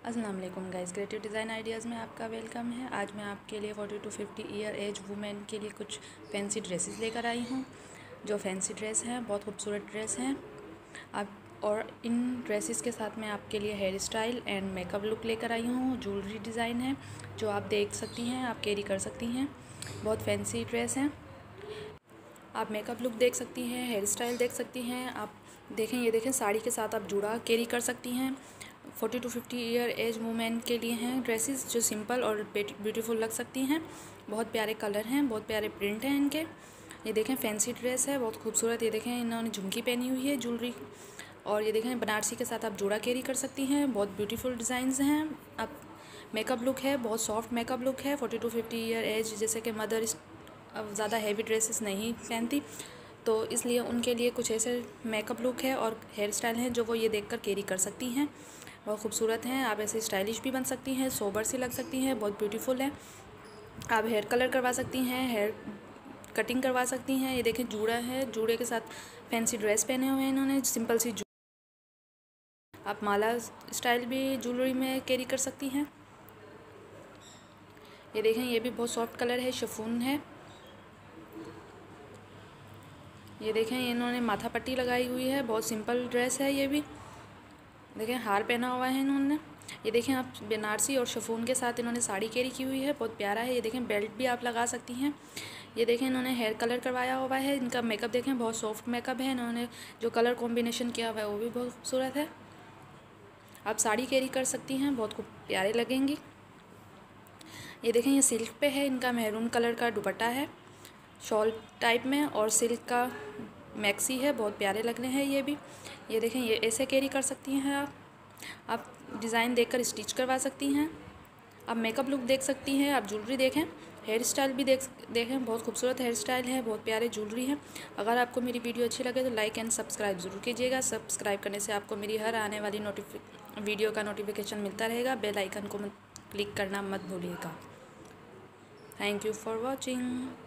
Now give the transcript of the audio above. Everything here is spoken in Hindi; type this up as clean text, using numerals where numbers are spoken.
अस्सलाम वालेकुम गाइस, क्रिएटिव डिज़ाइन आइडियाज़ में आपका वेलकम है। आज मैं आपके लिए 40 to 50 ईयर एज वुमेन के लिए कुछ फैंसी ड्रेसेस लेकर आई हूँ। जो फैंसी ड्रेस हैं बहुत खूबसूरत ड्रेस हैं। आप और इन ड्रेसेस के साथ मैं आपके लिए hair style and makeup look लेकर आई हूँ। ज्वेलरी डिज़ाइन है जो आप देख सकती हैं, आप कैरी कर सकती हैं। बहुत फैंसी ड्रेस हैं। आप मेकअप लुक देख सकती हैं, हेयर स्टाइल देख सकती हैं। आप देखें, ये देखें, साड़ी के साथ आप जूड़ा कैरी कर सकती हैं। 40 to 50 ईयर एज वुमेन के लिए हैं ड्रेसेस जो सिंपल और ब्यूटीफुल लग सकती हैं। बहुत प्यारे कलर हैं, बहुत प्यारे प्रिंट हैं इनके। ये देखें, फैंसी ड्रेस है, बहुत खूबसूरत। ये देखें, इन्होंने झुमकी पहनी हुई है, ज्वेलरी। और ये देखें, बनारसी के साथ आप जूड़ा कैरी कर सकती हैं। बहुत ब्यूटीफुल डिज़ाइंस हैं। आप मेकअप लुक है, बहुत सॉफ्ट मेकअप लुक है। 40 to 50 ईयर एज, जैसे कि मदर अब ज़्यादा हैवी ड्रेसेस नहीं पहनती, तो इसलिए उनके लिए कुछ ऐसे मेकअप लुक है और हेयर स्टाइल है जो वो ये देखकर कैरी कर सकती हैं। बहुत खूबसूरत हैं। आप ऐसे स्टाइलिश भी बन सकती हैं, सोबर सी लग सकती हैं, बहुत ब्यूटीफुल है। आप हेयर कलर करवा सकती हैं, हेयर कटिंग करवा सकती हैं। ये देखें, जूड़ा है, जूड़े के साथ फैंसी ड्रेस पहने हुए हैं इन्होंने, सिंपल सी। आप माला स्टाइल भी ज्वेलरी में कैरी कर सकती हैं। ये देखें, ये भी बहुत सॉफ्ट कलर है, शिफॉन है। ये देखें, इन्होंने माथा पट्टी लगाई हुई है, बहुत सिंपल ड्रेस है ये भी। देखें, हार पहना हुआ है इन्होंने। ये देखें, आप बनारसी और शिफॉन के साथ इन्होंने साड़ी कैरी की हुई है, बहुत प्यारा है। ये देखें, बेल्ट भी आप लगा सकती हैं। ये देखें, इन्होंने हेयर कलर करवाया हुआ है। इनका मेकअप देखें, बहुत सॉफ्ट मेकअप है। इन्होंने जो कलर कॉम्बिनेशन किया हुआ है वो भी बहुत खूबसूरत है। आप साड़ी कैरी कर सकती हैं, बहुत खूब प्यारे लगेंगी। ये देखें, ये सिल्क पे है, इनका मेहरून कलर का दुपट्टा है, शॉल टाइप में, और सिल्क का मैक्सी है, बहुत प्यारे लग रहे हैं ये भी। ये देखें, ये ऐसे कैरी कर सकती हैं आप डिज़ाइन देखकर स्टिच करवा सकती हैं। आप मेकअप लुक देख सकती हैं, आप ज्वेलरी देखें, हेयर स्टाइल भी देखें, बहुत खूबसूरत हेयर स्टाइल है, बहुत प्यारे ज्वेलरी है। अगर आपको मेरी वीडियो अच्छी लगे तो लाइक एंड सब्सक्राइब ज़रूर कीजिएगा। सब्सक्राइब करने से आपको मेरी हर आने वाली वीडियो का नोटिफिकेशन मिलता रहेगा। बेल आइकन को क्लिक करना मत भूलिएगा। Thank you for watching.